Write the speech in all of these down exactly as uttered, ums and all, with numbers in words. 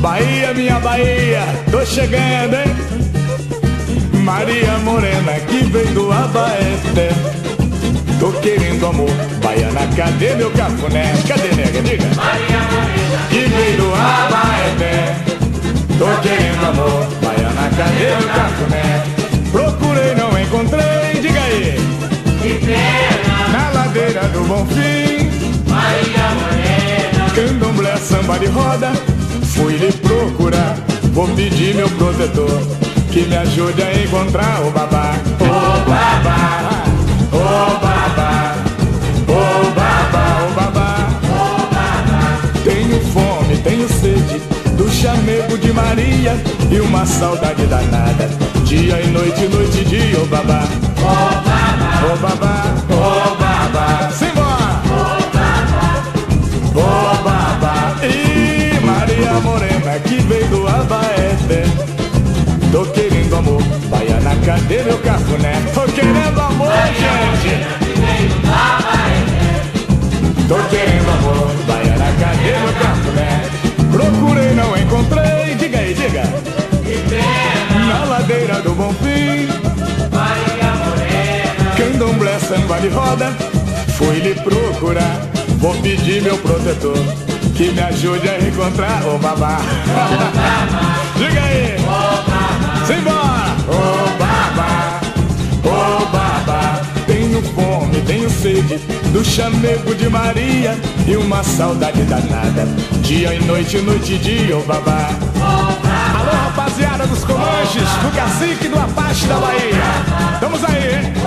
Bahia, minha Bahia, tô chegando, hein? Maria Morena que veio do Abaeté. Tô querendo amor, baiana, cadê meu cafuné? Cadê, nega, diga? Maria Morena Que veio do Abaeté. Tô querendo amor, baiana, cadê meu cafuné? Procurei, não encontrei, diga aí. que pena, Na ladeira do Bonfim, Maria Morena, candomblé, samba de roda. Fui lhe procurar, vou pedir meu protetor que me ajude a encontrar o babá. o babá, Ô babá, ô babá, ô babá, o babá, tenho fome, tenho sede do chamego de Maria e uma saudade danada, dia e noite, noite e dia, ô babá, o babá, ô babá, ô babá, simbora, o babá, ô babá. E Maria Morena que veio do Abaeté. Tô querendo amor, baiana, cadê meu cafuné? Tô querendo amor, gente. que veio do Abaeté, Tô querendo amor, baiana, cadê meu cafuné? Procurei, não encontrei, diga aí, diga. que pena, Na ladeira do Bonfim, Maria Morena, candomblé, samba de roda. Fui lhe procurar, vou pedir meu protetor que me ajude a encontrar o babá. Diga aí, simbora! Ô babá, ô babá, tenho fome, tenho sede do chamego de Maria e uma saudade danada, dia e noite, noite e dia, ô babá. Alô, rapaziada dos Comanches, do Cacique e do Apache da Bahia. Vamos aí, hein?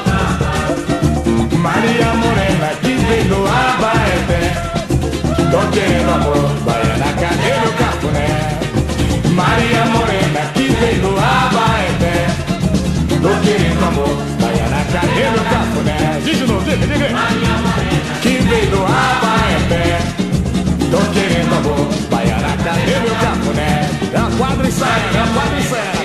Maria Morena que veio do Abaeté. Tô querendo amor, baiana, cadê meu cafuné? Maria Morena que veio do Abaeté. Tô querendo amor, baiana, cadê meu cafuné? Diz de novo, diga, diga. Maria Morena, Que veio do Abaeté. Tô querendo amor, baiana, cadê meu cafuné? É a quadra e sai, é a quadra e sai.